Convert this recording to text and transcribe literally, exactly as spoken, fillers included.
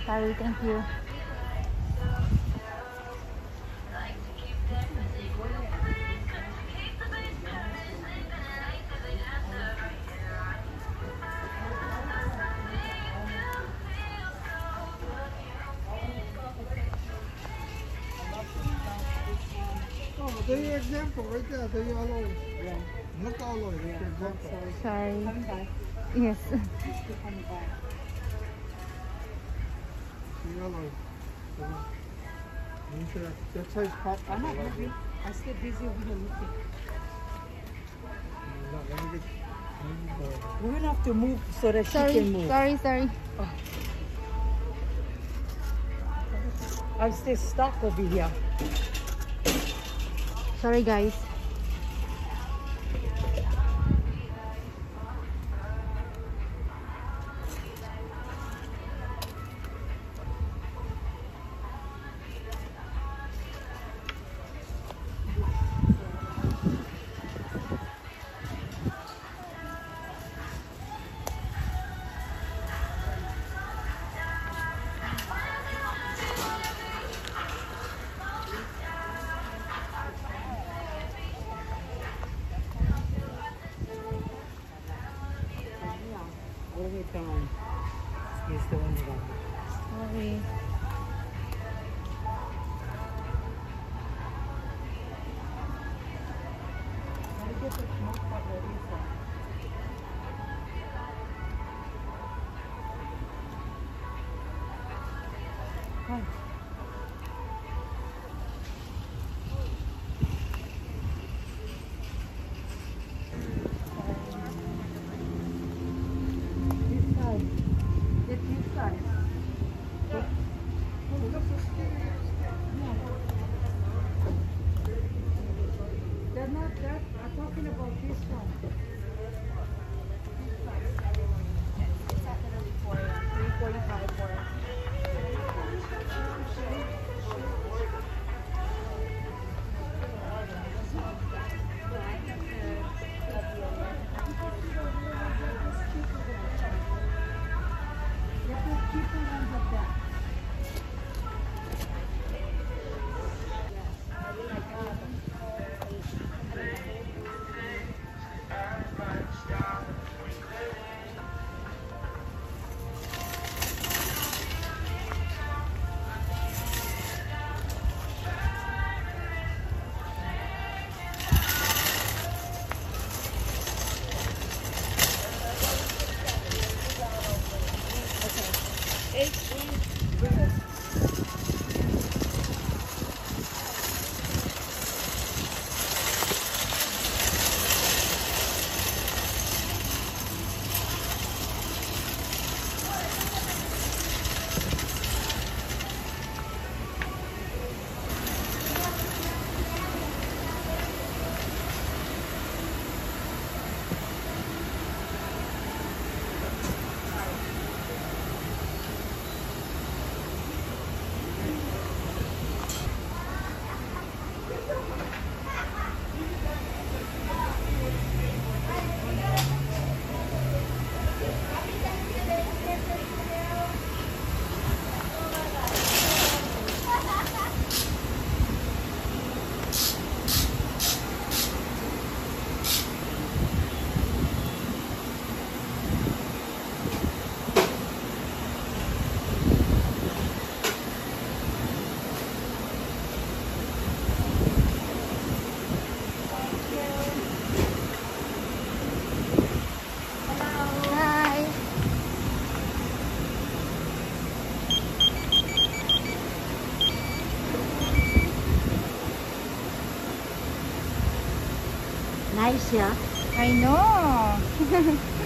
Sorry, thank you. Oh, there you example right there. There you all over. Yeah. Look all over. Yeah. Example. Sorry. Coming back. Yes. Keep coming back. See all over. Sure. That's how it's popped. I'm not moving. I stay busy over here looking. Let me get. We're gonna have to move so that Sorry, she can move. sorry, sorry. I stay stuck over here. Sorry, guys. All the way down. Here's the one down. Sorry. Let me get the smoke pot ready for. Hi. This side. Get this side. They're not that. I'm talking about this one. three forty-five for us. Get the cheaper ones of that. Hi. Nice, yeah. I know.